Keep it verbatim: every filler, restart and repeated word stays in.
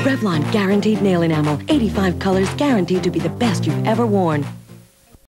Revlon guaranteed nail enamel. eighty-five colors guaranteed to be the best you've ever worn.